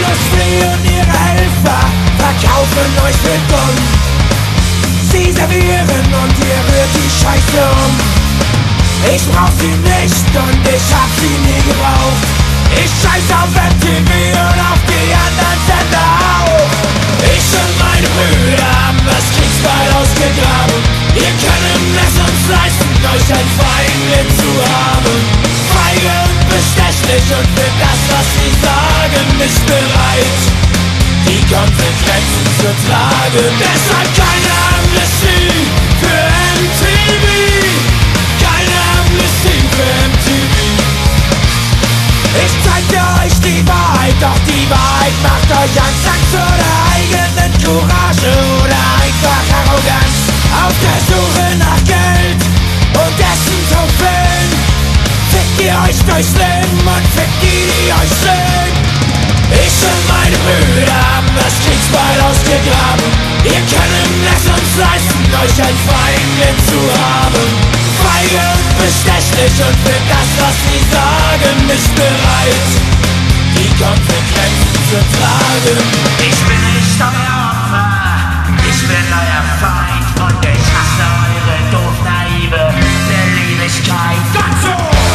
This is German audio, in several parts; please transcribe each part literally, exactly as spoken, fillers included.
Industrie und ihre Helfer verkaufen euch für dumm. Sie servieren und ihr rührt die Scheiße um. Ich brauch sie nicht und ich hab sie nie gebraucht. Ich scheiß auf M T V und auf die anderen Sender auch. Ich und meine Brüder haben das Kriegsbeil ausgegraben. Wir können es uns leisten, euch ein Feindbild zu haben. Feige und bestechlich und für das, was sie sagen, nicht bereit, die Konsequenzen zu tragen. Deshalb keine Amnestie für M T V. Keine Amnestie für M T V. Ich zeig dir euch die Wahrheit, doch die Wahrheit macht euch Angst. Angst vor der eigenen Courage oder einfach Arroganz. Auf der Suche nach Geld und dessen Trophäen fickt ihr euch durchs Leben und fickt die, die euch sehen. Ich und meine Brüder haben das Kriegsbeil ausgegraben. Wir können es uns leisten, euch ein Feindbild zu haben. Feige und bestechlich und für das, was sie sagen, nicht bereit, die Konsequenzen zu tragen. Ich bin nicht euer Opfer, ich bin euer Feind und ich hasse eure doof naive Beliebigkeit. Gott so!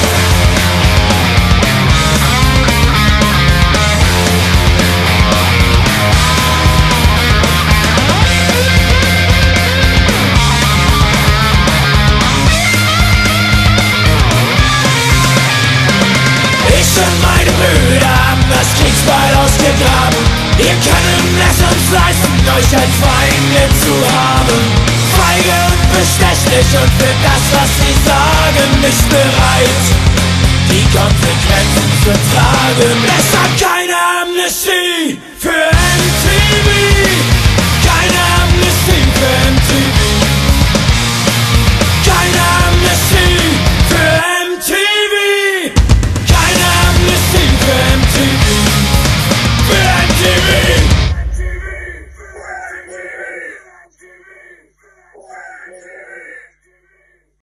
Meine Brüder haben das Kriegsbeil ausgegraben. Wir können es uns leisten, euch ein Feindbild zu haben. Feige und bestechlich und für das, was sie sagen, nicht bereit, die Konsequenzen zu tragen. Deshalb keine Amnestie für